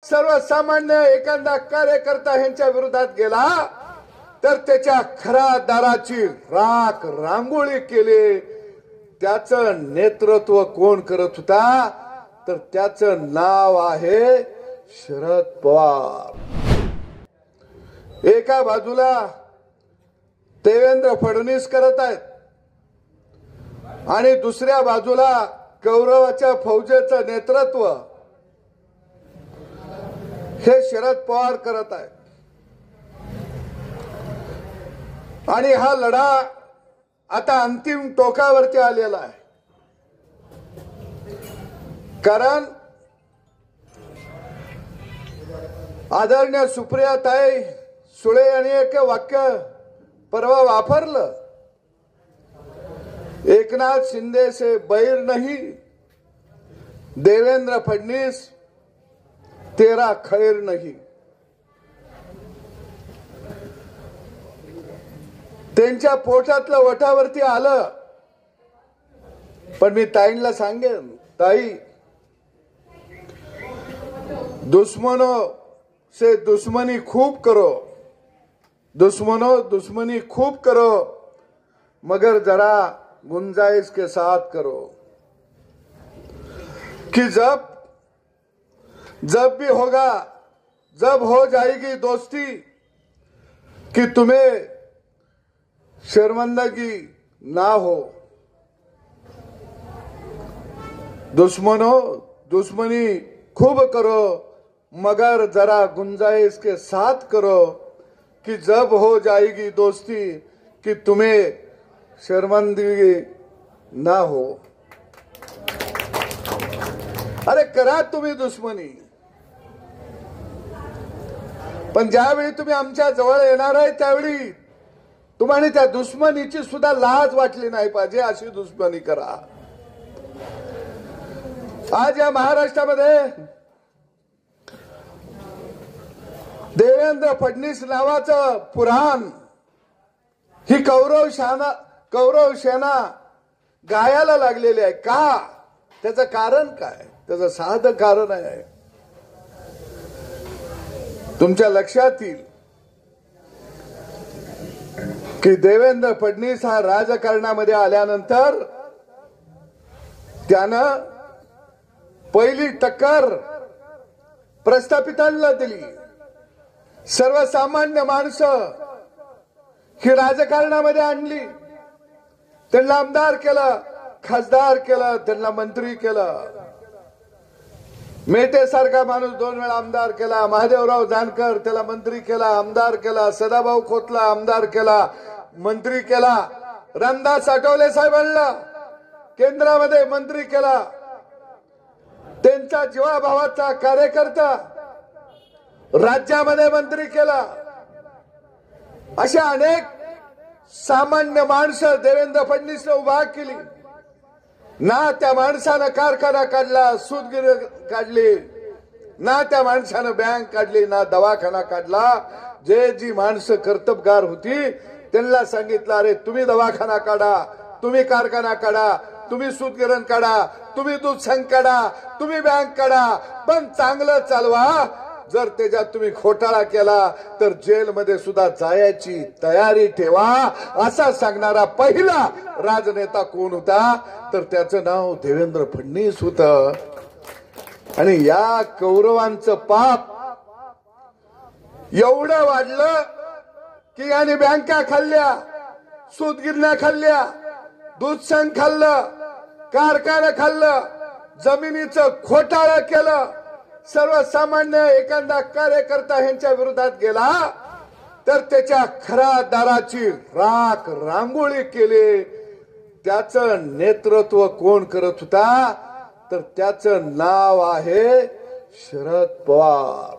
सर्वसामान्य एखादा कार्यकर्ता ह्यांच्या विरोधात गेला तर त्याच्या खऱ्या दाराची राख रांगोळी केली। त्याचं नेतृत्व कोण करत होता तर त्याचं नाव आहे शरद पवार। एका बाजूला देवेंद्र फडणवीस करत आहेत आणि दुसऱ्या बाजूला कौरवाच्या फौजेचं नेतृत्व हे शरद पवार करत आहेत। आणि हा लढा आता अंतिम टोकावरती आलेला आहे। कारण आदरणीय सुप्रियाताई सुळे यांनी एक वाक्य परवा वापरलं, एकनाथ शिंदे से बैर नहीं, देवेंद्र फडणवीस तेरा खैर नहीं। त्यांच्या पोटातलं वठावरती आलं। पण मी ताईंना सांगेन, ताई दुश्मनों से दुश्मनी खूब करो, दुश्मनों दुश्मनी खूब करो, मगर जरा गुंजाइश के साथ करो कि जब भी होगा, जब हो जाएगी दोस्ती कि तुम्हें शर्मिंदगी ना हो। दुश्मनों दुश्मनी खूब करो मगर जरा गुंजाइश के साथ करो कि जब हो जाएगी दोस्ती कि तुम्हें शर्मिंदगी ना हो। अरे करा तुम्ही दुश्मनी, पण ज्यावेळी तुम्ही आमच्या जवळ येणार आहे त्यावेळी तुम्हाला त्या दुश्मनीची सुद्धा लाज वाटली नाही पाहिजे अशी दुश्मनी करा। आज या महाराष्ट्रामध्ये देवेंद्र फडणवीस नावाचं पुराण ही कौरव सेना गायला लागलेली आहे। का? त्याचं कारण काय? त्याचं साधं कारण आहे, तुमच्या लक्षात येईल की देवेंद्र फडणवीस हा राजकारणामध्ये आल्यानंतर त्यानं पहिली टक्कर प्रस्थापितांना दिली। सर्वसामान्य माणसं ही राजकारणामध्ये आणली, त्यांना आमदार केलं, खासदार केलं, त्यांना मंत्री केलं। मेटे सारखा माणूस 2 वेळा आमदार केला, महादेवराव जानकर त्याला मंत्री केला, आमदार केला, सदाभाऊ खोतला आमदार केला, मंत्री केला, रामदास आठवले साहेबांना केंद्रामध्ये मंत्री केला, त्यांचा जीवाभावाचा कार्यकर्ता राज्यामध्ये मंत्री केला। अशा अनेक सामान्य माणसं देवेंद्र फडणवीसने उभा केली। ना त्या माणसानं कारखाना काढला, सूतगिरी काढली, ना त्या माणसानं बँक काढली, ना दवाखाना काढला। जी माणसं कर्तबगार होती त्यांना सांगितलं, अरे तुम्ही दवाखाना काढा, तुम्ही कारखाना काढा, तुम्ही सूतगिरण काढा, तुम्ही दूध संघ काढा, तुम्ही बँक काढा, पण चांगलं चालवा। जर त्याच्यात तुम्ही घोटाळा केला तर जेलमध्ये सुद्धा जायची तयारी ठेवा, असा सांगणारा पहिला राजनेता कोण होता तर त्याचं नाव देवेंद्र फडणवीस होतं। आणि या कौरवांचं पाप एवढं वाढलं की याने बँका खाल्ल्या, सूतगिरण्या खाल्ल्या, दूध संघ खाल्लं, कारखाना खाल्लं, जमिनीचं घोटाळा केलं। सर्वसामान्य एखादा कार्यकर्ता ह्यांच्या विरोधात गेला तर त्याच्या खऱ्या दाराची राख रांगोळी केली। त्याचं नेतृत्व कोण करत होता तर त्याचं नाव आहे शरद पवार।